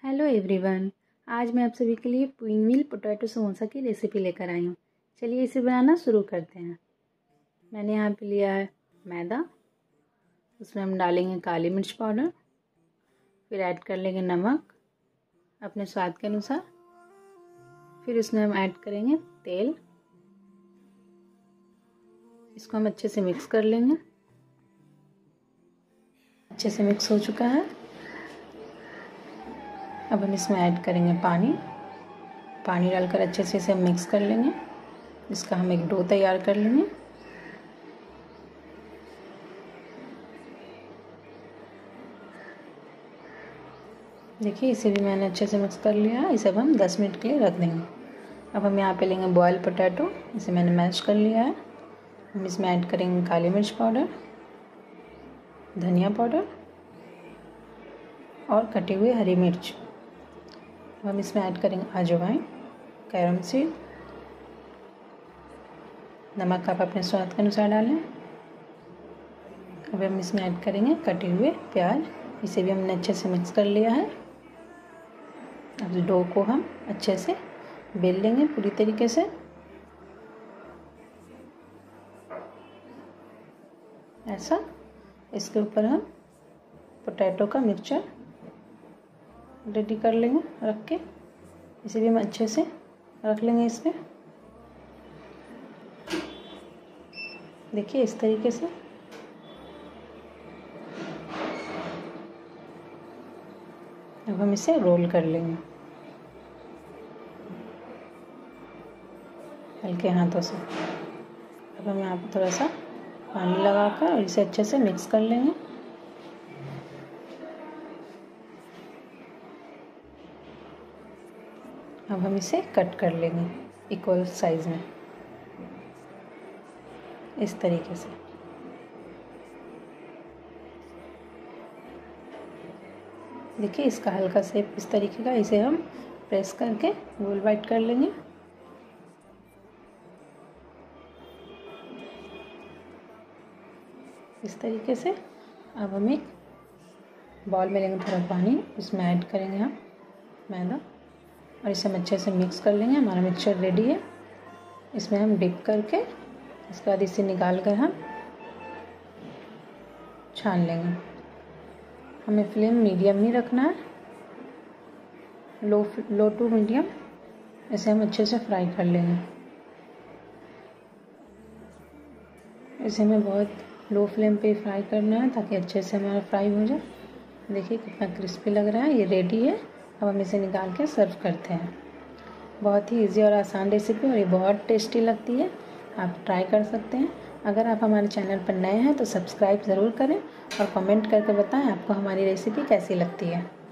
Hello everyone. आज मैं आप सभी के लिए विंग व्हील पोटैटो समोसा की रेसिपी लेकर आई हूँ। चलिए इसे बनाना शुरू करते हैं। मैंने यहाँ पे लिया है मैदा, उसमें हम डालेंगे काली मिर्च पाउडर, फिर ऐड कर लेंगे नमक अपने स्वाद के अनुसार, फिर इसमें हम ऐड करेंगे तेल। इसको हम अच्छे से मिक्स कर लेंगे। अच्छे से मिक्स हो चुका है। अब हम इसमें ऐड करेंगे पानी डालकर अच्छे से इसे हम मिक्स कर लेंगे। इसका हम एक डो तैयार कर लेंगे। देखिए इसे भी मैंने अच्छे से मिक्स कर लिया है। इसे अब हम 10 मिनट के लिए रख देंगे। अब हम यहाँ पे लेंगे बॉयल पोटैटो, इसे मैंने मैश कर लिया है। हम इसमें ऐड करेंगे काली मिर्च पाउडर, धनिया पाउडर और कटे हुए हरी मिर्च। हम इसमें ऐड करेंगे अजवाइन, कैरम सीड, नमक आप अपने स्वाद के अनुसार डालें। अब हम इसमें ऐड करेंगे कटे हुए प्याज, इसे भी हमने अच्छे से मिक्स कर लिया है। अब डो को हम अच्छे से बेल लेंगे पूरी तरीके से। ऐसा इसके ऊपर हम पोटैटो का मिक्सचर रेडी कर लेंगे रख के। इसे भी हम अच्छे से रख लेंगे इसमें। देखिए इस तरीके से। अब हम इसे रोल कर लेंगे हल्के हाथों से। अब हम यहाँ पर थोड़ा सा पानी लगाकर और इसे अच्छे से मिक्स कर लेंगे। अब हम इसे कट कर लेंगे इक्वल साइज में, इस तरीके से। देखिए इसका हल्का शेप इस तरीके का, इसे हम प्रेस करके गोल वाइट कर लेंगे। इस तरीके से। अब हम एक बाउल में लेंगे थोड़ा पानी, इसमें ऐड करेंगे हम मैदा और इसे हम अच्छे से मिक्स कर लेंगे। हमारा मिक्सचर रेडी है। इसमें हम डिप करके इसके बाद इसे निकाल कर हम छान लेंगे। हमें फ्लेम मीडियम ही रखना है, लो टू मीडियम। इसे हम अच्छे से फ्राई कर लेंगे। इसे हमें बहुत लो फ्लेम पे फ्राई करना है ताकि अच्छे से हमारा फ्राई हो जाए। देखिए कितना क्रिस्पी लग रहा है। ये रेडी है। अब हम इसे निकाल के सर्व करते हैं। बहुत ही इजी और आसान रेसिपी और ये बहुत टेस्टी लगती है। आप ट्राई कर सकते हैं। अगर आप हमारे चैनल पर नए हैं तो सब्सक्राइब ज़रूर करें और कमेंट करके बताएं आपको हमारी रेसिपी कैसी लगती है।